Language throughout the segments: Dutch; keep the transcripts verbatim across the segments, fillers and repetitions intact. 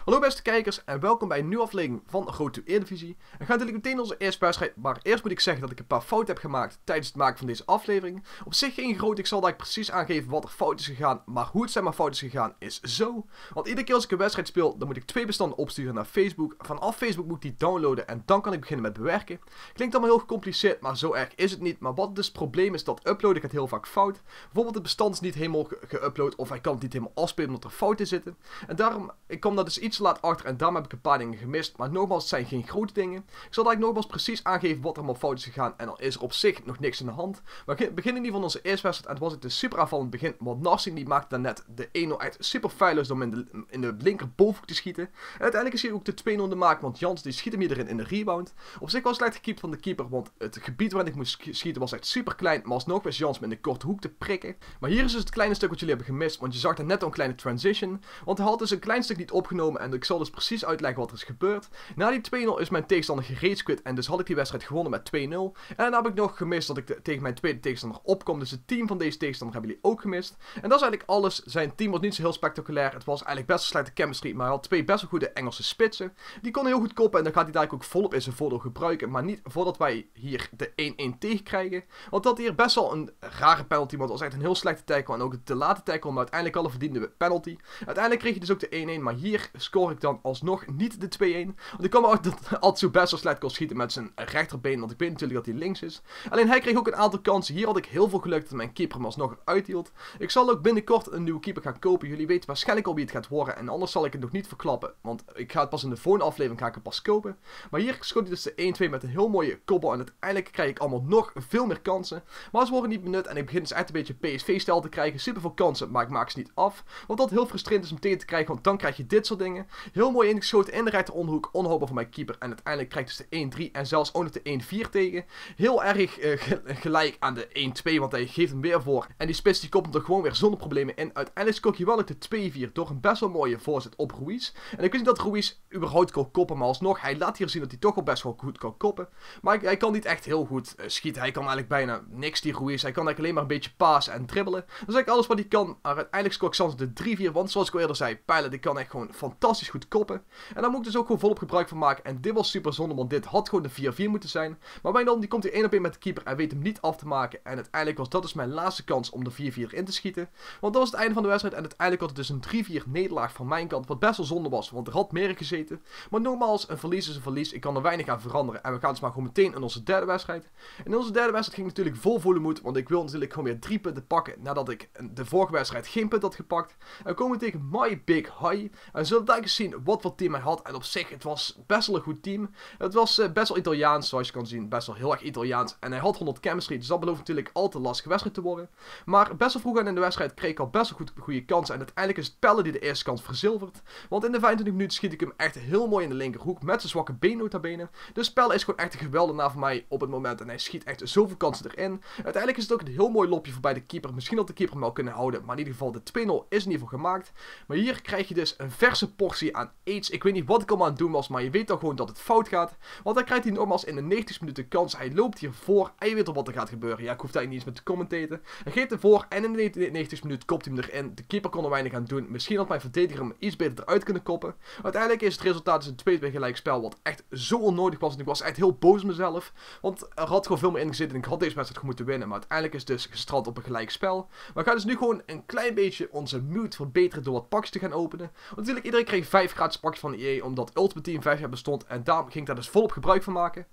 Hallo beste kijkers en welkom bij een nieuwe aflevering van Road to Eredivisie. We gaan natuurlijk meteen onze eerste wedstrijd, maar eerst moet ik zeggen dat ik een paar fouten heb gemaakt tijdens het maken van deze aflevering. Op zich geen groot, ik zal daar precies aangeven wat er fout is gegaan, maar hoe het zijn maar fout is gegaan is zo. Want iedere keer als ik een wedstrijd speel, dan moet ik twee bestanden opsturen naar Facebook. Vanaf Facebook moet ik die downloaden en dan kan ik beginnen met bewerken. Klinkt allemaal heel gecompliceerd, maar zo erg is het niet. Maar wat dus het probleem is, dat uploaden gaat heel vaak fout. Bijvoorbeeld het bestand is niet helemaal geüpload of hij kan het niet helemaal afspelen omdat er fouten zitten. En daarom, ik kom daar dus iets te laat achter en daarom heb ik een paar dingen gemist. Maar nogmaals, het zijn geen grote dingen. Ik zal eigenlijk nogmaals precies aangeven wat er allemaal fout is gegaan. En dan is er op zich nog niks in de hand. We beginnen in ieder geval onze eerste wedstrijd. En het was ik dus super aanvallend begin. Want Narsing die maakte daarnet de een nul echt super feilloos door hem in de, in de linkerbovenhoek te schieten. En uiteindelijk is hij ook de twee nul te maken. Want Jans die schiet hem hierin in de rebound. Op zich was slecht gekiept van de keeper. Want het gebied waarin ik moest schieten was echt super klein. Maar alsnog wist Jans me in de korte hoek te prikken. Maar hier is dus het kleine stuk wat jullie hebben gemist. Want je zag er net al een kleine transition. Want hij had dus een klein stuk niet opgenomen. En ik zal dus precies uitleggen wat er is gebeurd. Na die twee nul is mijn tegenstander gereedsquit. En dus had ik die wedstrijd gewonnen met twee nul. En dan heb ik nog gemist dat ik de, tegen mijn tweede tegenstander opkom. Dus het team van deze tegenstander hebben jullie ook gemist. En dat is eigenlijk alles. Zijn team was niet zo heel spectaculair. Het was eigenlijk best een slechte chemistry. Maar hij had twee best wel goede Engelse spitsen. Die konden heel goed koppen. En dan gaat hij daar ook volop in zijn voordeel gebruiken. Maar niet voordat wij hier de één één tegen krijgen. Want dat hier best wel een rare penalty. Want het was echt een heel slechte tackle. En ook een te late tackle. Maar uiteindelijk al een verdiende penalty. Uiteindelijk kreeg je dus ook de één één. Maar hier score ik dan alsnog niet de twee één. Want ik kwam uit dat Atsu best wel slecht kon schieten met zijn rechterbeen. Want ik weet natuurlijk dat hij links is. Alleen hij kreeg ook een aantal kansen. Hier had ik heel veel geluk dat mijn keeper hem alsnog uithield. Ik zal ook binnenkort een nieuwe keeper gaan kopen. Jullie weten waarschijnlijk al wie het gaat worden. En anders zal ik het nog niet verklappen. Want ik ga het pas in de volgende aflevering ga ik het pas kopen. Maar hier schoot hij dus de één twee met een heel mooie koppel. En uiteindelijk krijg ik allemaal nog veel meer kansen. Maar ze worden niet benut. En ik begin dus echt een beetje P S V-stijl te krijgen. Super veel kansen. Maar ik maak ze niet af. Want dat heel frustrerend is om tegen te krijgen. Want dan krijg je dit soort dingen. Heel mooi ingeschoten in de rechter onderhoek. Onhoudbaar voor mijn keeper. En uiteindelijk krijg ik dus de één drie. En zelfs ook nog de één vier tegen. Heel erg uh, gelijk aan de één twee. Want hij geeft hem weer voor. En die spits die koppelt er gewoon weer zonder problemen in. Uiteindelijk scoort je wel ook de twee vier. Door een best wel mooie voorzet op Ruiz. En ik wist niet dat Ruiz überhaupt kon koppen. Maar alsnog, hij laat hier zien dat hij toch wel best wel goed kan koppen. Maar hij kan niet echt heel goed uh, schieten. Hij kan eigenlijk bijna niks, die Ruiz. Hij kan eigenlijk alleen maar een beetje pasen en dribbelen. Dat is eigenlijk alles wat hij kan. Maar uiteindelijk scoort Sans de drie vier. Want zoals ik al eerder zei, Pijlen die kan echt gewoon fantastisch goed koppen. En daar moet ik dus ook gewoon volop gebruik van maken. En dit was super zonde, want dit had gewoon de vier vier moeten zijn. Maar Wijnaldum die komt hier één op één met de keeper en weet hem niet af te maken. En uiteindelijk was dat dus mijn laatste kans om de vier vier in te schieten. Want dat was het einde van de wedstrijd. En uiteindelijk had het dus een drie vier nederlaag van mijn kant. Wat best wel zonde was, want er had meer gezeten. Maar nogmaals, een verlies is een verlies. Ik kan er weinig aan veranderen. En we gaan dus maar gewoon meteen in onze derde wedstrijd. En in onze derde wedstrijd ging natuurlijk vol volle moed. Want ik wil natuurlijk gewoon weer drie punten pakken. Nadat ik de vorige wedstrijd geen punt had gepakt. En we komen tegen My Big High. En we zullen daar eens zien wat voor team hij had. En op zich, het was best wel een goed team. Het was uh, best wel Italiaans, zoals je kan zien. Best wel heel erg Italiaans. En hij had honderd chemistry. Dus dat belooft natuurlijk al te lastig wedstrijd te worden. Maar best wel vroeg aan in de wedstrijd kreeg ik al best wel goed, goede kansen. En uiteindelijk is het Pelle die de eerste kans verzilvert. Want in de vijfentwintig minuten schiet ik hem echt heel mooi in de linkerhoek. Met zijn zwakke been nota bene. Dus Pelle is gewoon echt een geweldenaar voor mij op het moment. En hij schiet echt zoveel kansen erin. Uiteindelijk is het ook een heel mooi lopje voorbij de keeper. Misschien had de keeper hem wel kunnen houden. Maar in ieder geval de twee nul is in ieder geval gemaakt. Maar hier krijg je dus een verse portie aan aids. Ik weet niet wat ik allemaal aan het doen was. Maar je weet toch gewoon dat het fout gaat. Want dan krijgt hij nogmaals in de negentig minuten kans. Hij loopt hier voor. En je weet al wat er gaat gebeuren. Ja, ik hoef daar niet eens met te commentaten. Hij geeft hem voor. En in de negentig minuten kopt hij hem erin. De keeper kon er weinig aan doen. Misschien had mijn verdediger hem iets beter eruit kunnen koppen. Uiteindelijk is het resultaat dus een twee twee gelijk spel. Wat echt zo onnodig was. En ik was echt heel boos op mezelf. Want er had gewoon veel meer in gezeten. En ik had deze wedstrijd gewoon moeten winnen. Maar uiteindelijk is het dus gestrand op een gelijk spel. Maar we gaan dus nu gewoon een klein beetje onze mood verbeteren. Door wat pakjes te gaan openen. Want natuurlijk iedereen kreeg vijf gratis pakjes van E A. Omdat Ultimate Team vijf jaar bestond. En daarom ging ik daar dus volop gebruik van maken.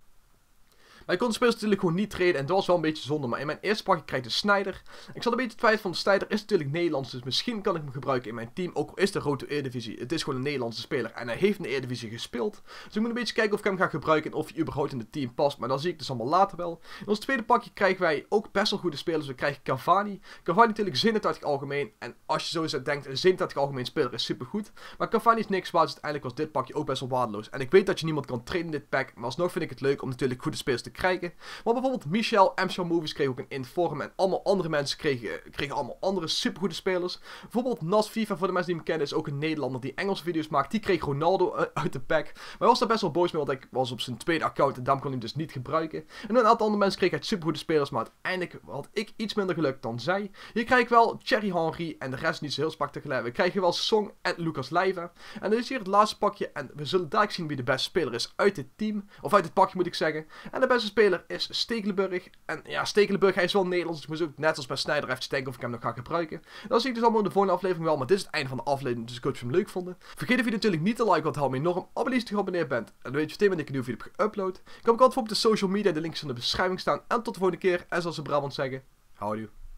Maar ik kon de spelers natuurlijk gewoon niet traden en dat was wel een beetje zonde. Maar in mijn eerste pakje krijg ik de Sneijder. Ik zat een beetje twijfelen van de Sneijder is natuurlijk Nederlands. Dus misschien kan ik hem gebruiken in mijn team. Ook al is de Road to Eredivisie. Het is gewoon een Nederlandse speler. En hij heeft in de Eredivisie gespeeld. Dus ik moet een beetje kijken of ik hem ga gebruiken. En of hij überhaupt in het team past. Maar dat zie ik dus allemaal later wel. In ons tweede pakje krijgen wij ook best wel goede spelers. We krijgen Cavani. Cavani natuurlijk zenenduizend algemeen. En als je sowieso denkt een zenenduizend algemeen speler is supergoed. Maar Cavani is niks waard. Dus uiteindelijk was dit pakje ook best wel waardeloos. En ik weet dat je niemand kan trainen in dit pack. Maar alsnog vind ik het leuk om natuurlijk goede spelers te krijgen. krijgen. Maar bijvoorbeeld Michel, M-Show Movies kreeg ook een Inform en allemaal andere mensen kregen, kregen allemaal andere supergoede spelers. Bijvoorbeeld Nas FIFA, voor de mensen die hem kennen, is ook een Nederlander die Engelse video's maakt. Die kreeg Ronaldo uh, uit de pack. Maar hij was daar best wel boos mee, want ik was op zijn tweede account en daarom kon hij hem dus niet gebruiken. En een aantal andere mensen kregen uit supergoede spelers, maar uiteindelijk had ik iets minder geluk dan zij. Hier krijg ik wel Thierry Henry en de rest niet zo heel spectaculair. We krijgen wel Song en Lucas Leiva. En dit is hier het laatste pakje en we zullen dadelijk zien wie de beste speler is uit dit team. Of uit dit pakje moet ik zeggen. En de beste speler is Stekelenburg. En ja, Stekelenburg, hij is wel Nederlands, dus ik moest ook net als bij Sneijder even denken of ik hem nog ga gebruiken. Dat zie ik dus allemaal in de volgende aflevering wel, maar dit is het einde van de aflevering, dus ik hoop dat je hem leuk vonden. Vergeet de video natuurlijk niet te liken, want het helpt me enorm. Abonneer als je geabonneerd bent. En dan weet je meteen wanneer ik een nieuwe video heb geüpload. Ik kan ook altijd op de social media, de links in de beschrijving staan. En tot de volgende keer. En zoals ze in Brabant zeggen, houdoe.